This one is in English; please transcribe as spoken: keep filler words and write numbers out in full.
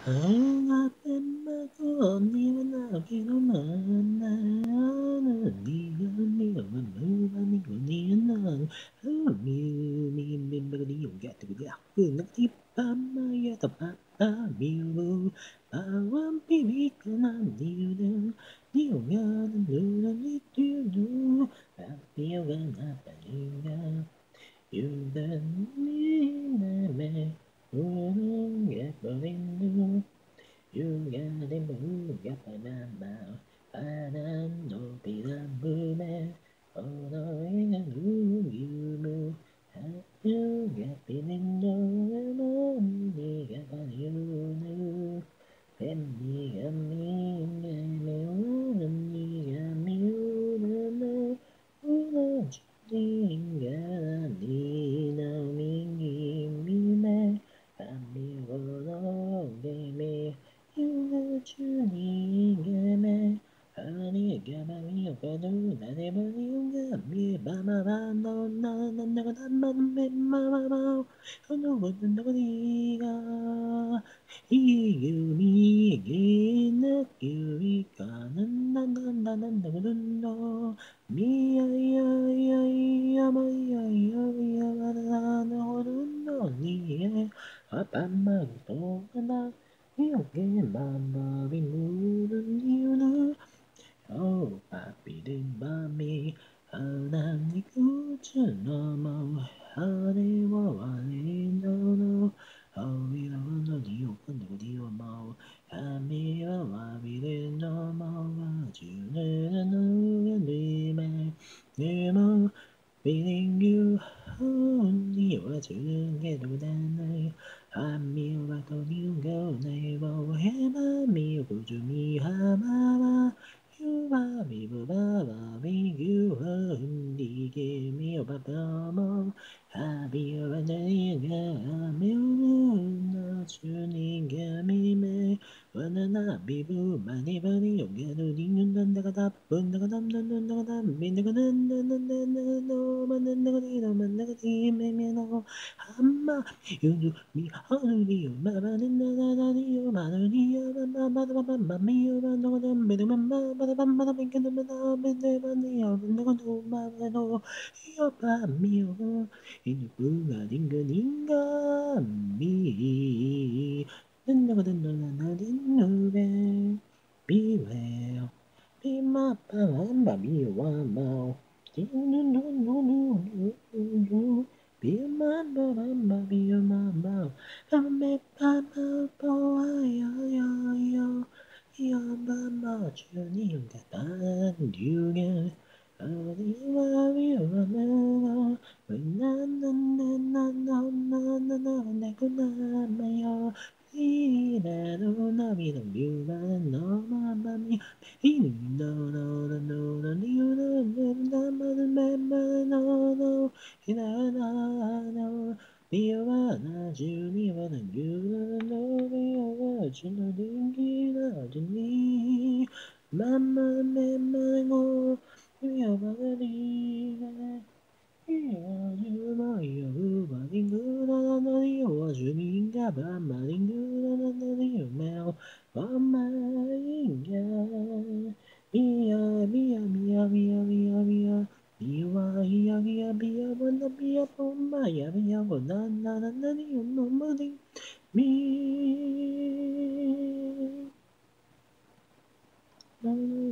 You then need me, you get burning. You got him, you got my mama. I don't know, be the movement. Oh, no, you you move. You get feeling no, you get what you know. Em đi em đi nghe mèo em đi em yêu nó nó đi ga đi nào mi mi mi mẹ em mi vô nó nghe mẹ yêu chứ đi nghe mẹ ani ga ba mi ga nu na ne ba ni ga mi ba ma ba no na na na ga ma me ma ma ma no no no no ga Oh, papi din mami, hanan ni kuchu no mo, hane wa wa ni no no, oh we don't know the open the deal mo, hami wa wa we din no mo, wa ju ne no ni me, ni mo, feeling you, oh ni wa ju get do dan nei, hami wa to you go nei wo, hema mi wo ju mi ha ma ma. You ba mi ba ba ba mi you hum di ge mi ba ba mo ha bi ba ne ga mi na chu ni ga mi me wa na na bi bu ma ni ba ni yo ga do di nun dan da ga da bun da ga dam dun dun da ga dam mi da ga dun dun dun dun dun no ma dun da ga di no ma da ga di me me no hamma you do mi ha do di yo ma ba ni na na na di yo ma do di yo ma ma ma ma ma ma mi yo ma no ga dam mi do ma ma ma da ma da mi ga da ma da mi de ma ni yo da ga do ma ma no yo ba mi yo in the blue ga ding ga ding ga mi dun da ga dun da da da ding no be be well be ma ba ma ma mi yo wa ma ding no no no no no no be ma ba ba ba be yo ma ma ba me ba ma ba yo yo yo yo ba ma chu ni ga ba du ga Hãy subscribe cho kênh Ghiền Mì Gõ để không bỏ lỡ Mama, mama, you are me.